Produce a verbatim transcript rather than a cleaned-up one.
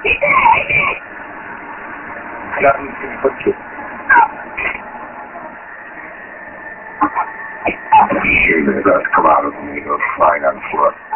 Got me to put you. Shame that come out of me, go flying on foot.